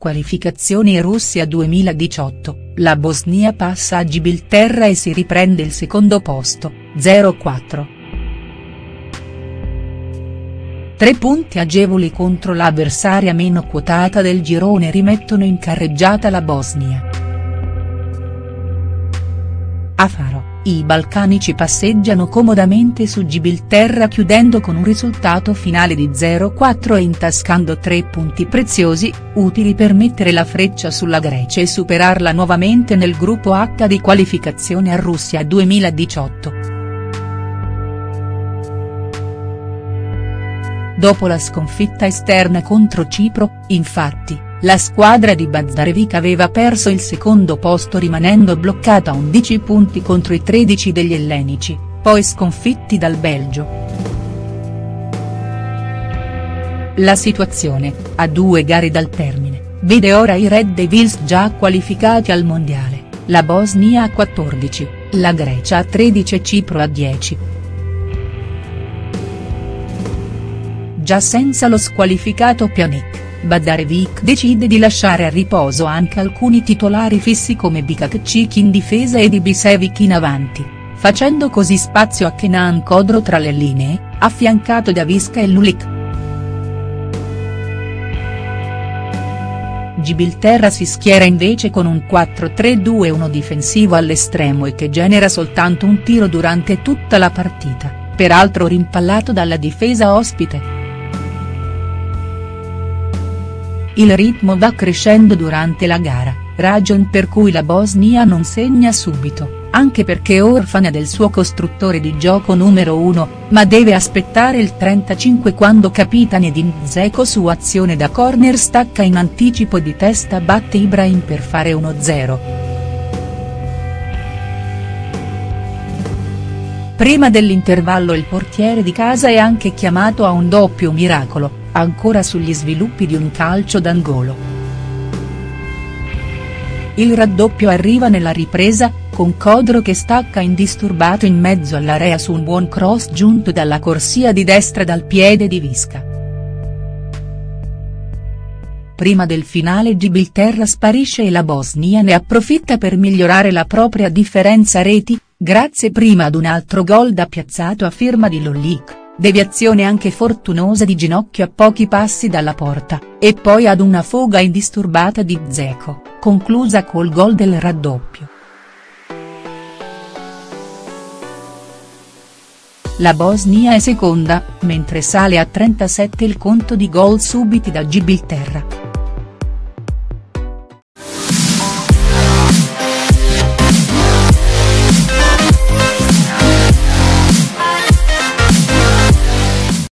Qualificazioni Russia 2018, la Bosnia passa a Gibilterra e si riprende il secondo posto, 0-4. 3 punti agevoli contro l'avversaria meno quotata del girone rimettono in carreggiata la Bosnia. A Faro, i balcanici passeggiano comodamente su Gibilterra chiudendo con un risultato finale di 0-4 e intascando 3 punti preziosi, utili per mettere la freccia sulla Grecia e superarla nuovamente nel gruppo H di qualificazione a Russia 2018. Dopo la sconfitta esterna contro Cipro, infatti, la squadra di Bazdarevic aveva perso il secondo posto rimanendo bloccata a 11 punti contro i 13 degli ellenici, poi sconfitti dal Belgio. La situazione, a 2 gare dal termine, vede ora i Red Devils già qualificati al mondiale, la Bosnia a 14, la Grecia a 13 e Cipro a 10. Già senza lo squalificato Pjanic, Bazdarevic decide di lasciare a riposo anche alcuni titolari fissi come Bikakcic in difesa e Ibisevic in avanti, facendo così spazio a Kenan Kodro tra le linee, affiancato da Visca e Lulic. Gibilterra si schiera invece con un 4-3-2-1 difensivo all'estremo e che genera soltanto un tiro durante tutta la partita, peraltro rimpallato dalla difesa ospite. Il ritmo va crescendo durante la gara, ragion per cui la Bosnia non segna subito, anche perché è orfana del suo costruttore di gioco numero 1, ma deve aspettare il 35 quando capitano Edin Dzeko su azione da corner stacca in anticipo e di testa batte Ibrahim per fare 1-0. Prima dell'intervallo il portiere di casa è anche chiamato a un doppio miracolo, ancora sugli sviluppi di un calcio d'angolo. Il raddoppio arriva nella ripresa, con Kodro che stacca indisturbato in mezzo all'area su un buon cross giunto dalla corsia di destra dal piede di Visca. Prima del finale Gibilterra sparisce e la Bosnia ne approfitta per migliorare la propria differenza reti, grazie prima ad un altro gol da piazzato a firma di Lulic, deviazione anche fortunosa di ginocchio a pochi passi dalla porta, e poi ad una foga indisturbata di Dzeko, conclusa col gol del raddoppio. La Bosnia è seconda, mentre sale a 37 il conto di gol subiti da Gibilterra.